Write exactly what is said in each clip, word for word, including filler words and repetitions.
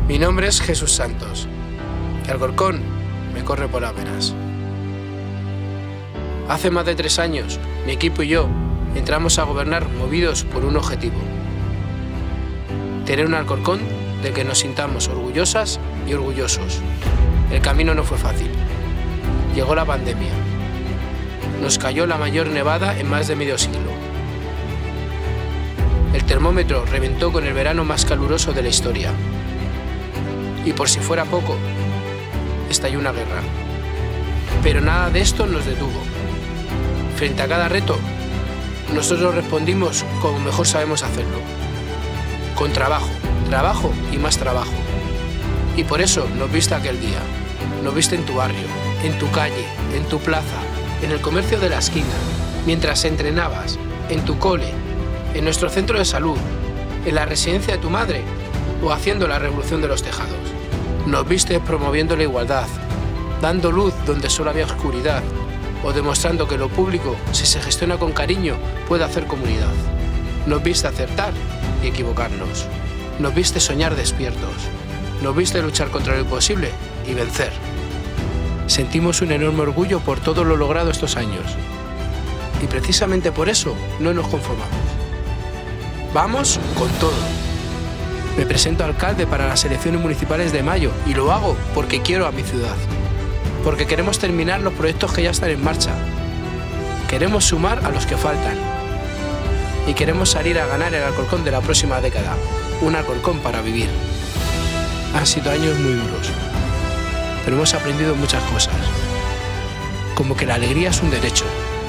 Mi nombre es Jesús Santos y Alcorcón me corre por las venas. Hace más de tres años, mi equipo y yo entramos a gobernar movidos por un objetivo: tener un Alcorcón del que nos sintamos orgullosas y orgullosos. El camino no fue fácil. Llegó la pandemia. Nos cayó la mayor nevada en más de medio siglo. El termómetro reventó con el verano más caluroso de la historia. Y por si fuera poco, estalló una guerra. Pero nada de esto nos detuvo. Frente a cada reto, nosotros respondimos como mejor sabemos hacerlo. Con trabajo, trabajo y más trabajo. Y por eso nos viste aquel día. Nos viste en tu barrio, en tu calle, en tu plaza, en el comercio de la esquina, mientras entrenabas, en tu cole, en nuestro centro de salud, en la residencia de tu madre o haciendo la revolución de los tejados. Nos viste promoviendo la igualdad, dando luz donde solo había oscuridad, o demostrando que lo público, si se gestiona con cariño, puede hacer comunidad. Nos viste acertar y equivocarnos. Nos viste soñar despiertos. Nos viste luchar contra lo imposible y vencer. Sentimos un enorme orgullo por todo lo logrado estos años. Y precisamente por eso no nos conformamos. Vamos con todo. Me presento alcalde para las elecciones municipales de mayo y lo hago porque quiero a mi ciudad. Porque queremos terminar los proyectos que ya están en marcha. Queremos sumar a los que faltan. Y queremos salir a ganar el Alcorcón de la próxima década. Un Alcorcón para vivir. Han sido años muy duros, pero hemos aprendido muchas cosas. Como que la alegría es un derecho.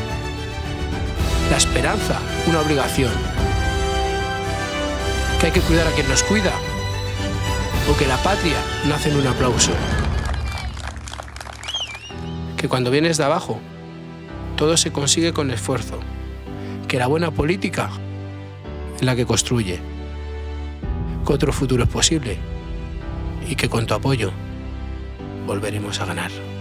La esperanza, una obligación. Que hay que cuidar a quien nos cuida. O que la patria nace en un aplauso. Que cuando vienes de abajo, todo se consigue con esfuerzo. Que la buena política es la que construye. Que otro futuro es posible. Y que con tu apoyo volveremos a ganar.